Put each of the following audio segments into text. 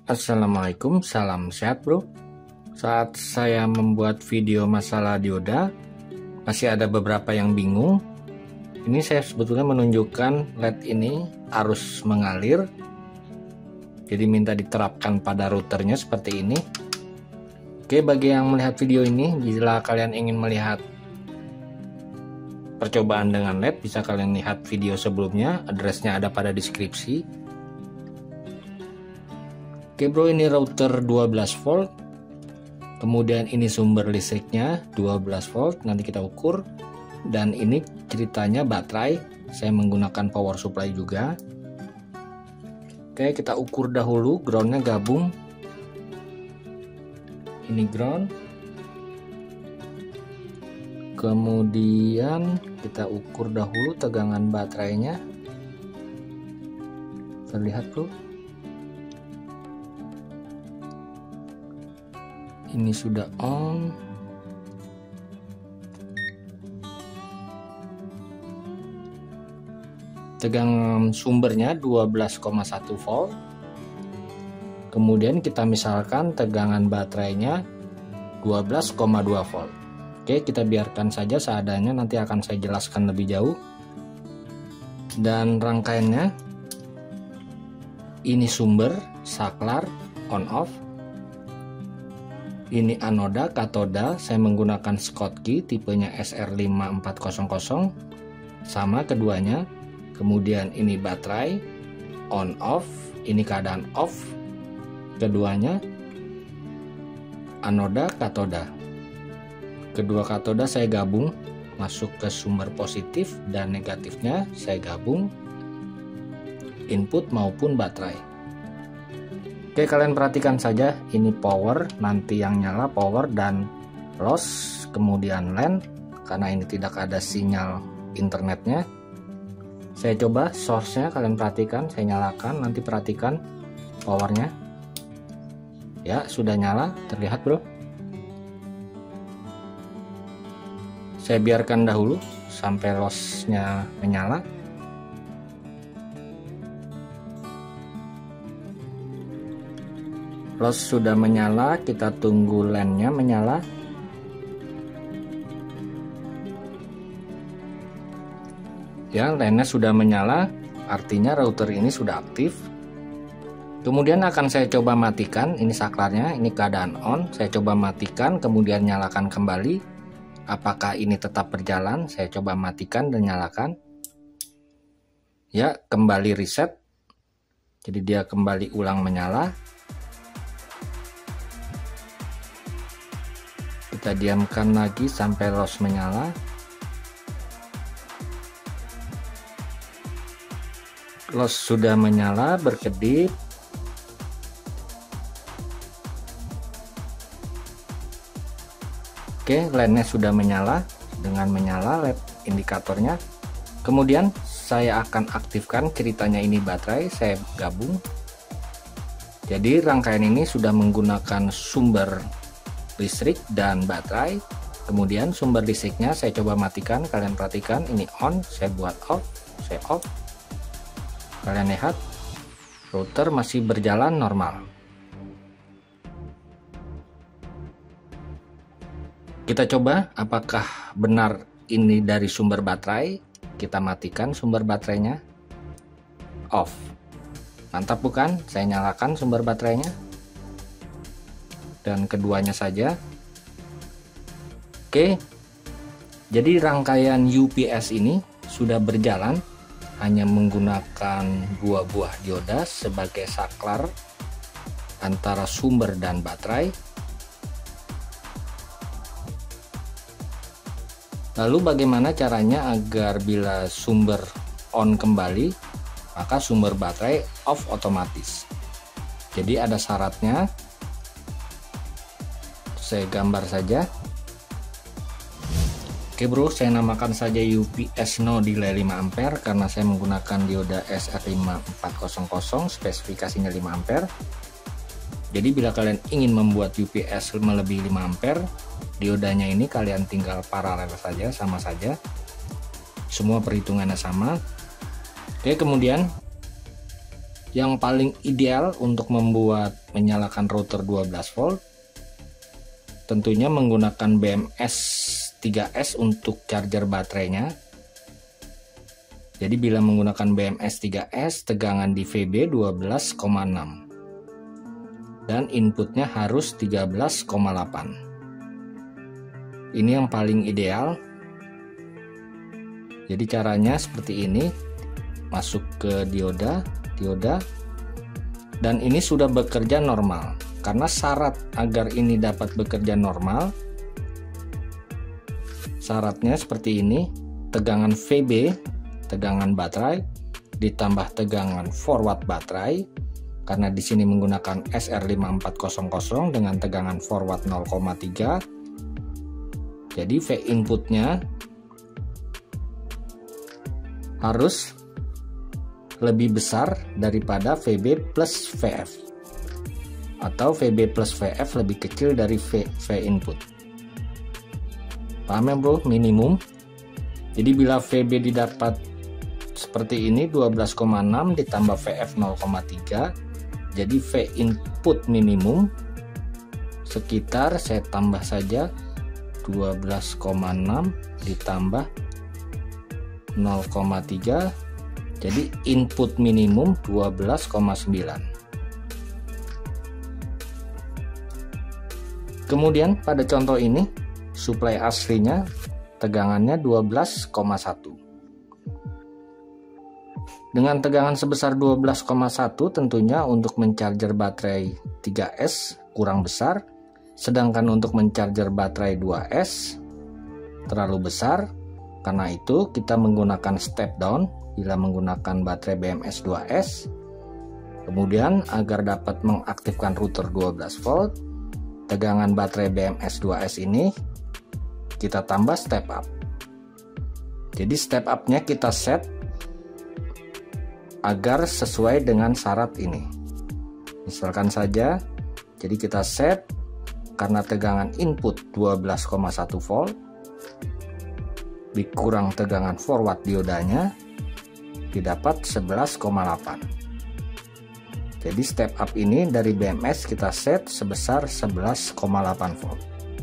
Assalamualaikum, salam sehat bro. Saat saya membuat video masalah dioda, masih ada beberapa yang bingung. Ini saya sebetulnya menunjukkan LED ini arus mengalir, jadi minta diterapkan pada routernya seperti ini. Oke, bagi yang melihat video ini, bila kalian ingin melihat percobaan dengan LED, bisa kalian lihat video sebelumnya, addressnya ada pada deskripsi. Oke bro, ini router 12 volt, kemudian ini sumber listriknya 12 volt, nanti kita ukur. Dan ini ceritanya baterai, saya menggunakan power supply juga. Oke, kita ukur dahulu, groundnya gabung. Ini ground, kemudian kita ukur dahulu tegangan baterainya. Terlihat bro, ini sudah on. Tegangan sumbernya 12,1 volt. Kemudian kita misalkan tegangan baterainya 12,2 volt. Oke, kita biarkan saja seadanya, nanti akan saya jelaskan lebih jauh. Dan rangkaiannya, ini sumber, saklar, on off. Ini anoda, katoda, saya menggunakan Schottky tipenya SR5400, sama keduanya. Kemudian ini baterai, on off, ini keadaan off, keduanya. Anoda, katoda, kedua katoda saya gabung, masuk ke sumber positif dan negatifnya saya gabung, input maupun baterai. Oke, kalian perhatikan saja, ini power, nanti yang nyala power dan loss, kemudian LAN, karena ini tidak ada sinyal internetnya. Saya coba source-nya, kalian perhatikan, saya nyalakan, nanti perhatikan powernya. Ya, sudah nyala, terlihat bro. Saya biarkan dahulu sampai loss-nya menyala. Loss sudah menyala, kita tunggu LAN-nya menyala. Ya, LAN-nya sudah menyala, artinya router ini sudah aktif. Kemudian akan saya coba matikan, ini saklarnya, ini keadaan on. Saya coba matikan, kemudian nyalakan kembali. Apakah ini tetap berjalan? Saya coba matikan dan nyalakan. Ya, kembali reset. Jadi dia kembali ulang menyala. Kita diamkan lagi sampai loss menyala. Loss sudah menyala, berkedip. Oke, LAN-nya sudah menyala. Dengan menyala LED indikatornya. Kemudian saya akan aktifkan, ceritanya ini baterai, saya gabung. Jadi rangkaian ini sudah menggunakan sumber listrik dan baterai. Kemudian sumber listriknya saya coba matikan, kalian perhatikan, ini on, saya buat off, saya off. Kalian lihat router masih berjalan normal. Kita coba apakah benar ini dari sumber baterai. Kita matikan sumber baterainya, off. Mantap bukan? Saya nyalakan sumber baterainya dan keduanya saja. Oke, jadi rangkaian UPS ini sudah berjalan, hanya menggunakan dua buah dioda sebagai saklar antara sumber dan baterai. Lalu bagaimana caranya agar bila sumber on kembali, maka sumber baterai off otomatis? Jadi ada syaratnya. Saya gambar saja. Oke bro, saya namakan saja UPS no delay 5 ampere karena saya menggunakan dioda SR5400, spesifikasinya 5 ampere. Jadi bila kalian ingin membuat UPS melebihi 5 ampere, diodanya ini kalian tinggal paralel saja, sama saja. Semua perhitungannya sama. Oke, kemudian yang paling ideal untuk membuat menyalakan router 12 volt, tentunya menggunakan BMS 3S untuk charger baterainya. Jadi bila menggunakan BMS 3S, tegangan di VB 12,6 dan inputnya harus 13,8. Ini yang paling ideal. Jadi caranya seperti ini, masuk ke dioda, dan ini sudah bekerja normal. Karena syarat agar ini dapat bekerja normal, syaratnya seperti ini: tegangan VB, tegangan baterai, ditambah tegangan forward baterai, karena di sini menggunakan SR5400 dengan tegangan forward 0,3. Jadi V inputnya harus lebih besar daripada VB plus VF, atau VB plus VF lebih kecil dari V input. Paham ya bro? Minimum. Jadi bila VB didapat seperti ini 12,6 ditambah VF 0,3, jadi V input minimum sekitar, saya tambah saja, 12,6 ditambah 0,3, jadi input minimum 12,9. Kemudian pada contoh ini suplai aslinya tegangannya 12,1. Dengan tegangan sebesar 12,1 tentunya untuk mencharger baterai 3S kurang besar, sedangkan untuk mencharger baterai 2S terlalu besar. Karena itu kita menggunakan step down bila menggunakan baterai BMS 2S. Kemudian agar dapat mengaktifkan router 12 volt, tegangan baterai BMS 2S ini kita tambah step up. Jadi step up-nya kita set agar sesuai dengan syarat ini. Misalkan saja, jadi kita set karena tegangan input 12,1 volt dikurang tegangan forward diodanya didapat 11,8. Jadi step up ini dari BMS kita set sebesar 11,8 volt.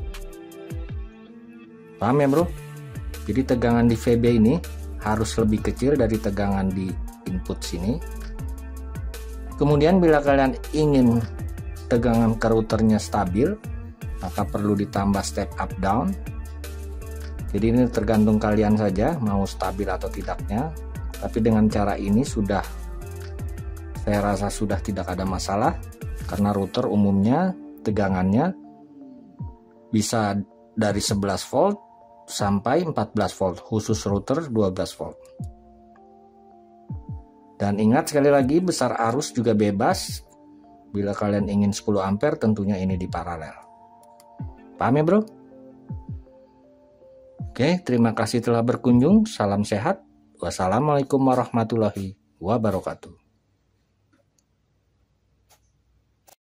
Paham ya bro? Jadi tegangan di VB ini harus lebih kecil dari tegangan di input sini. Kemudian bila kalian ingin tegangan ke routernya stabil, maka perlu ditambah step up down. Jadi ini tergantung kalian saja mau stabil atau tidaknya. Tapi dengan cara ini sudah, saya rasa sudah tidak ada masalah, karena router umumnya tegangannya bisa dari 11 volt sampai 14 volt, khusus router 12 volt. Dan ingat sekali lagi, besar arus juga bebas. Bila kalian ingin 10 ampere tentunya ini di paralel. Paham ya bro? Oke, terima kasih telah berkunjung. Salam sehat. Wassalamualaikum warahmatullahi wabarakatuh.